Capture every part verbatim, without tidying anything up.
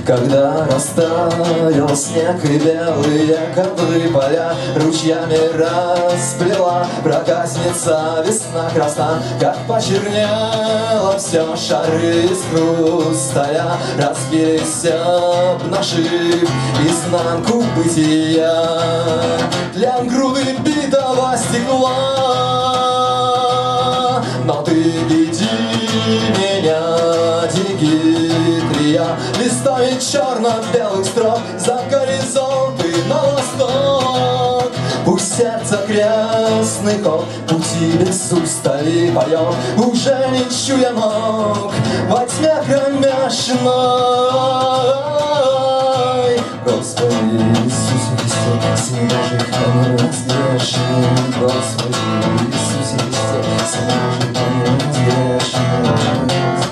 Когда растаял снег и белые ковры поля ручьями расплела проказница весна красна, как почернело все шары из хрусталя, разбились об наши изнанку бытия. Для груды битого стекла, но ты веди меня, Дигитрия, листами черно-белых строк за горизонты на восток. Пусть сердце крестный ход пути без устали поет, уже не чуя ног во тьме кромешной. Господи Иисусе Христе, Сын Божий, помилуй нас грешных. Господи Иисусе Христе, Сын Божий, помилуй нас грешных.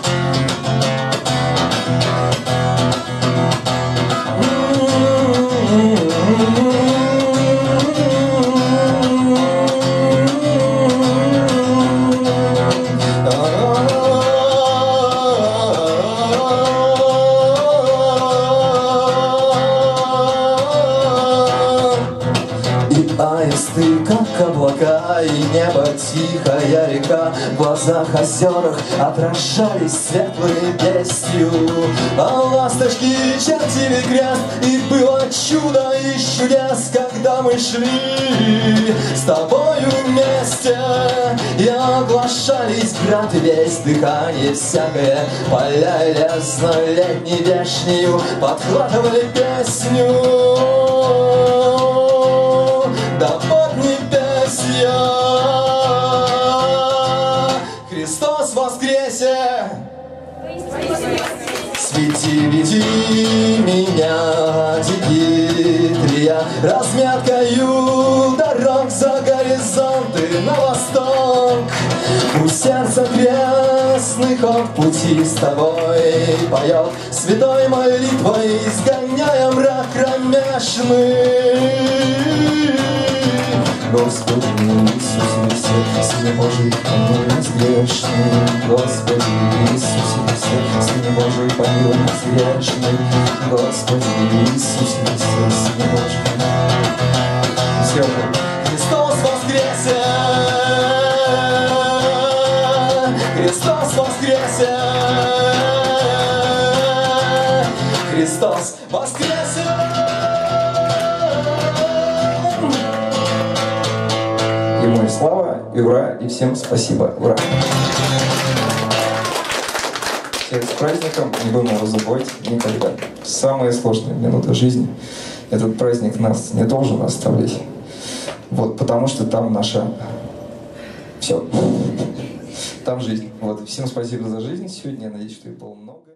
Аисты, как облака, и небо тихая река, в глазах озерах отражались светлой пестью. А ласточки чертили крест, и было чудо и чудес, когда мы шли с тобою вместе. И оглашались град и весь, дыхание всякое, поля и лес на летней вешнею подхватывали песню. Да под небесья Христос воскресе! Свети, веди меня, Дигитрия, разметкою дорог за горизонты на восток. Пусть сердце крестный ход пути с тобой поет, святой молитвой изгоняя мрак кромешный. Господи Иисусе Христе, Сын Божий, помилуй нас грешных. Господи Иисусе Христе, Сын Божий, помилуй нас грешных. Господи Иисусе Христе, Сын Божий. Христос воскресе! Христос воскресе! Христос воскресе! Ему и слава, и ура, и всем спасибо. Ура! Всех с праздником, не будем его забывать никогда. Самые сложные минуты жизни. Этот праздник нас не должен оставлять. Вот, потому что там наша... Все. Там жизнь. Вот, всем спасибо за жизнь сегодня. Я надеюсь, что их было много.